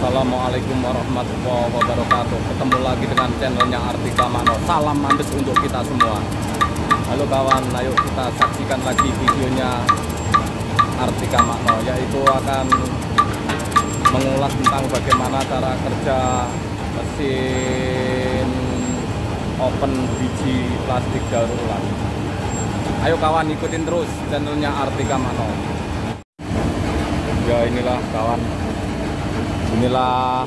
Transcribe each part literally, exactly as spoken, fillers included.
Assalamualaikum warahmatullahi wabarakatuh. Ketemu lagi dengan channelnya Artika Mano. Salam mandes untuk kita semua. Halo kawan, ayo kita saksikan lagi videonya Artika Mano, yaitu akan mengulas tentang bagaimana cara kerja mesin open biji plastik daur ulang. Ayo kawan, ikutin terus channelnya Artika Mano. Ya inilah kawan, inilah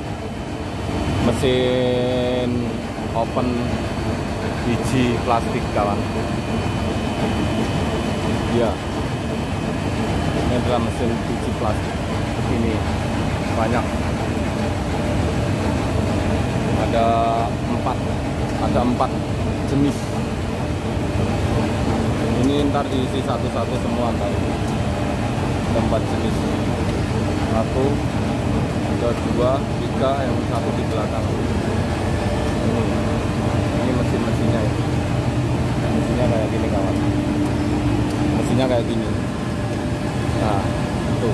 mesin open biji plastik kawan. Ya, ini adalah mesin biji plastik. Ini banyak, ada empat, ada empat jenis. Ini ntar diisi satu-satu semua ntar. Ada empat jenis. Satu, ada dua, tiga, yang satu di belakang. Ini, ini mesin-mesinnya ya. Mesinnya kayak gini kawan. Mesinnya kayak gini. Nah, itu.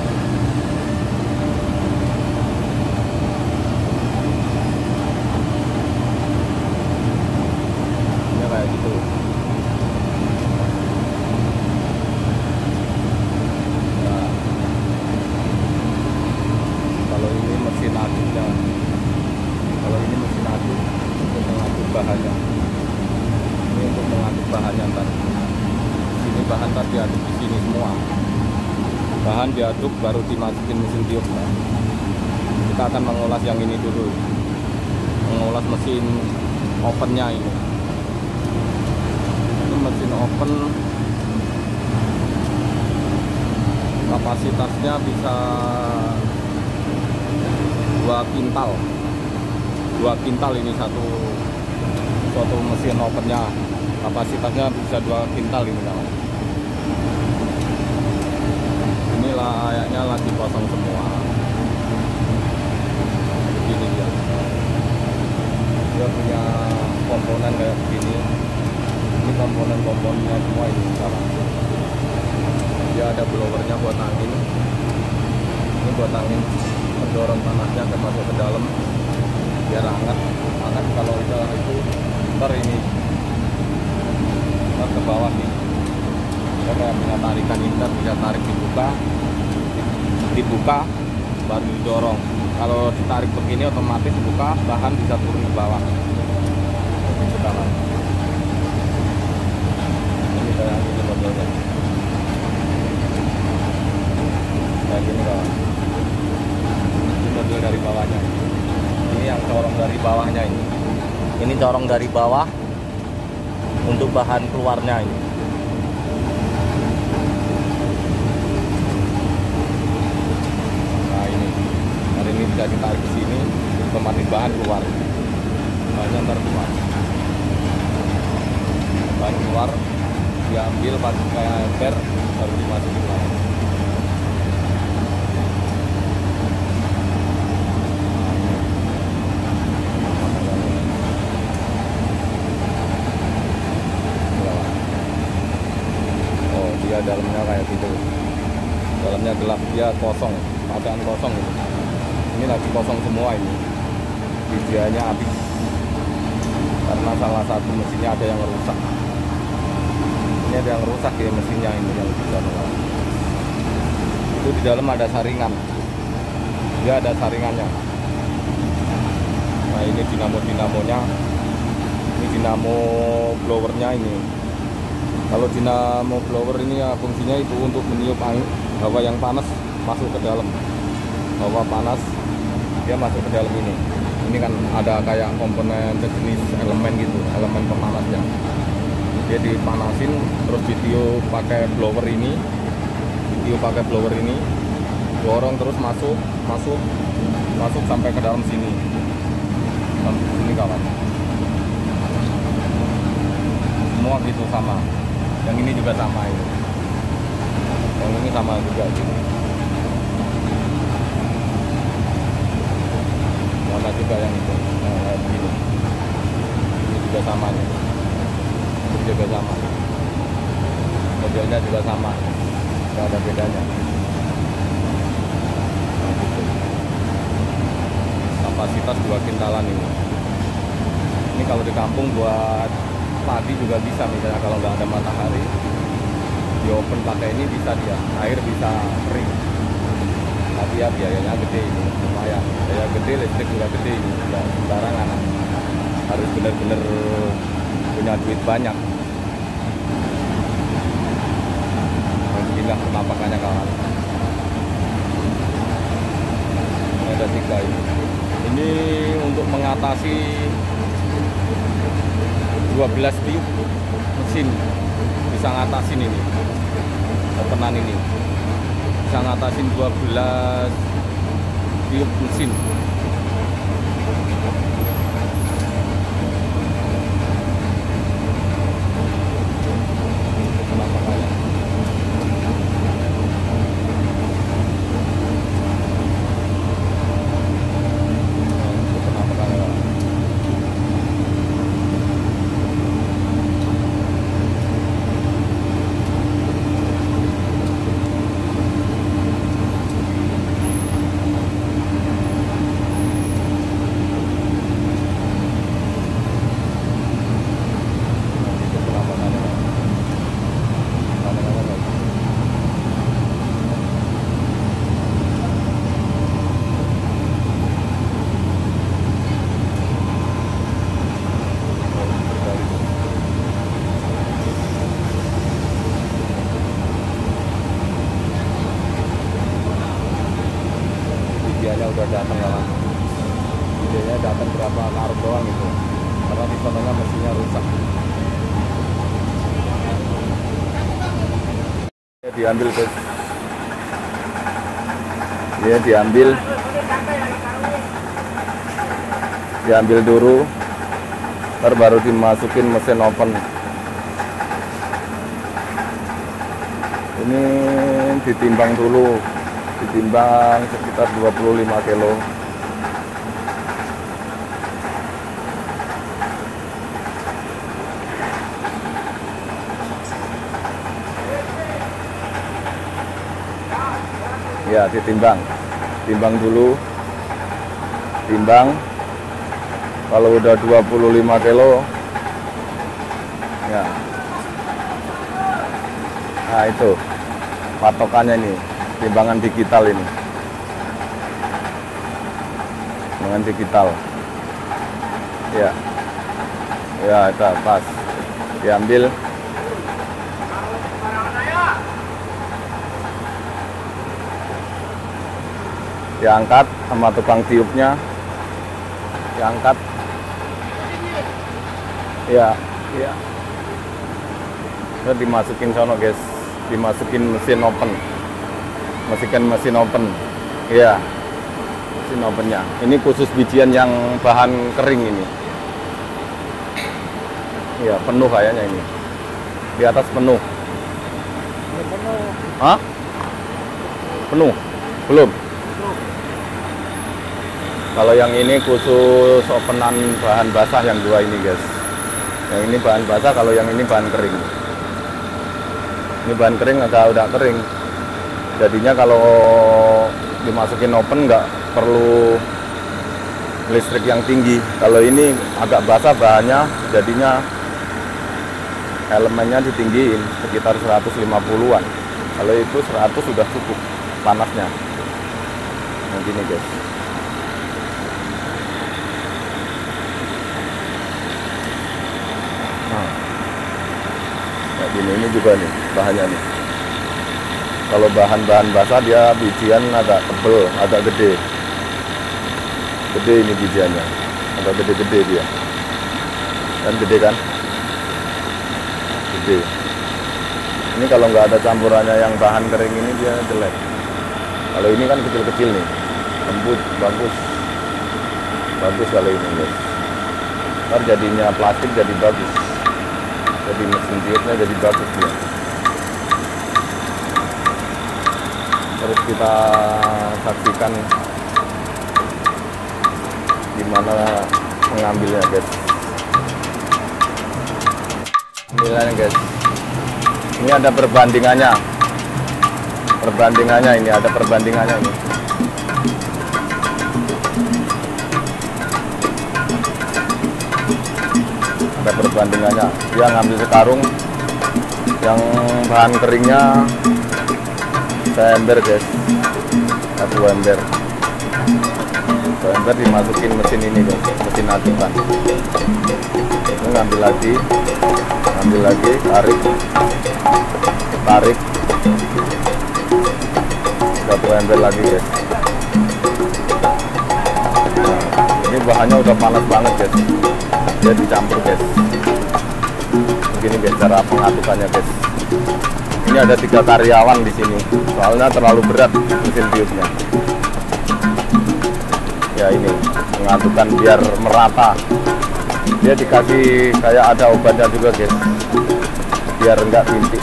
Ini kayak gitu. Mesin aduknya, kalau ini mesin aduk untuk mengaduk bahannya. Ini untuk mengaduk bahannya ntar. Ini bahan tadi diaduk di sini semua. Bahan diaduk baru dimasukin mesin tiup. Nah, kita akan mengulas yang ini dulu. Mengulas mesin opennya ini. Ini mesin open. Kapasitasnya bisa dua kintal, dua kintal ini satu suatu mesin opennya, kapasitasnya bisa dua kintal ini kawan. Inilah ayaknya lagi kosong semua. Begini dia, dia punya komponen kayak begini. Ini komponen-komponennya semua ini kawan. Dia ada blowernya buat angin. Ini buat angin, mendorong panasnya ke masuk ke dalam biar hangat. Hangat kalau udah itu ntar ini ntar ke bawah nih. Kita kayak punya tarikan ini, ntar bisa tarik dibuka, dibuka baru didorong. Kalau ditarik begini otomatis buka, bahan bisa turun ke bawah. Itu kawan. Ini kayak gini modelnya. Kayak gini kawan. Model dari bawahnya. Ini yang corong dari bawahnya ini. Ini corong dari bawah untuk bahan keluarnya ini. Nah ini, hari ini bisa ditarik ke sini, otomatis bahan keluar. Bahannya ntar keluar. Bahan keluar, diambil pakai ember, baru dimasukin lagi. Dia dalamnya kayak gitu, dalamnya gelap, dia kosong, keadaan kosong ini. Ini lagi kosong semua ini, bijiannya habis karena salah satu mesinnya ada yang rusak. Ini ada yang rusak ya mesinnya ini yang bisa melalui. Itu di dalam ada saringan, dia ada saringannya. Nah ini dinamo dinamonya, ini dinamo blowernya ini. Kalau dinamo blower ini ya fungsinya itu untuk meniup angin, hawa yang panas masuk ke dalam. Hawa panas dia masuk ke dalam ini. Ini kan ada kayak komponen sejenis elemen gitu, elemen pemanasnya. Dia dipanasin terus ditiup pakai blower ini, ditiup pakai blower ini, dorong terus masuk, masuk, masuk sampai ke dalam sini. Sampai sini kawan. Semua gitu sama. Yang ini juga sama ini. Yang ini sama juga gitu. Sama juga yang itu. Nah, kayak begini. Ini juga sama nih. Ini juga sama. Modelnya juga sama. Tidak ada bedanya. Nah, gitu. kapasitas dua kintalan ini. Ini kalau di kampung buat padi juga bisa, misalnya kalau nggak ada matahari di open pakai ini bisa, dia air bisa kering. Tapi ya biayanya gede ini, lumayan biaya gede, listrik juga gede ini, nggak sembarangan, harus benar-benar punya duit banyak. Inilah penampakannya kawan. Ini ada tiga ini. Ini untuk mengatasi dua belas tiup mesin, bisa ngatasin ini openan ini, bisa ngatasin dua belas tiup mesin. Udah datang ya, idenya datang berapa karung doang gitu, karena di sononya mesinnya rusak. Ya, diambil guys, ya diambil diambil dulu, ntar baru dimasukin mesin open. Ini ditimbang dulu, ditimbang sekitar dua puluh lima kilo. Ya, ditimbang, timbang dulu, timbang. Kalau udah dua puluh lima kilo, ya, nah itu patokannya ini. Timbangan digital ini, timbangan digital, ya, ya itu pas, diambil, diangkat sama tukang tiupnya, diangkat, ya, ya, itu dimasukin sono guys, dimasukin mesin open. Masukin mesin open, ya, mesin opennya. Ini khusus bijian yang bahan kering ini. Ya, penuh kayaknya ini. Di atas penuh. Penuh. Hah? Penuh? Belum? Belum. Kalau yang ini khusus openan bahan basah yang dua ini guys. Yang ini bahan basah, kalau yang ini bahan kering. Ini bahan kering agak udah kering. Jadinya kalau dimasukin open nggak perlu listrik yang tinggi. Kalau ini agak basah bahannya, jadinya elemennya ditinggiin sekitar seratus lima puluhan. Kalau itu seratus sudah cukup panasnya. Nah gini guys. Nah, nah gini, ini juga nih bahannya nih. Kalau bahan-bahan basah dia bijian agak tebel, agak gede. Gede ini bijiannya, agak gede-gede dia. Dan gede kan? Gede. Ini kalau nggak ada campurannya yang bahan kering ini dia jelek. Kalau ini kan kecil-kecil nih, lembut, bagus. Bagus kalau ini guys. Ntar jadinya plastik jadi bagus. Jadi mesin tiupnya jadi bagus dia. Terus kita saksikan gimana mengambilnya guys. Nilainya guys, ini ada perbandingannya, perbandingannya ini ada perbandingannya ini. perbandingannya. Dia ngambil sekarung yang bahan keringnya saya ember guys, satu ember. Satu ember dimasukin mesin ini guys, mesin adukan. Ini ngambil lagi, ngambil lagi, tarik, tarik. Satu ember lagi guys. Ini bahannya udah panas banget guys, dia dicampur guys. Begini guys cara pengatukannya guys. Ini ada tiga karyawan di sini, soalnya terlalu berat mesin tiupnya. Ya ini pengatukan biar merata. Dia dikasih kayak ada obatnya juga guys, biar enggak bintik.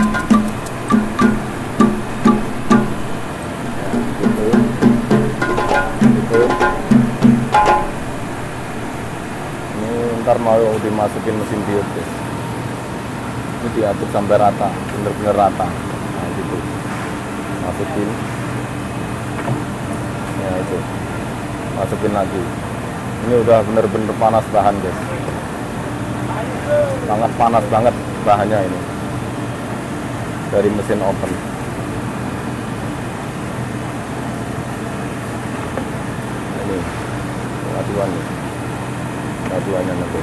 Ntar mau dimasukin mesin tiup guys. Ini diaduk sampai rata, bener-bener rata. Nah gitu, masukin ya itu, masukin lagi. Ini udah bener-bener panas bahan guys, sangat panas banget bahannya ini dari mesin oven. Ini pengaduannya, pengaduannya nanti.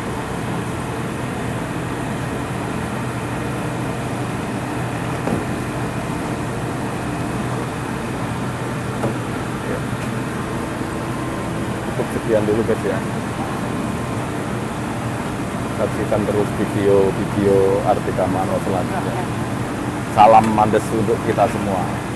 Sekian dulu guys ya, saksikan terus video-video Artika Mano selanjutnya. Salam mandes untuk kita semua.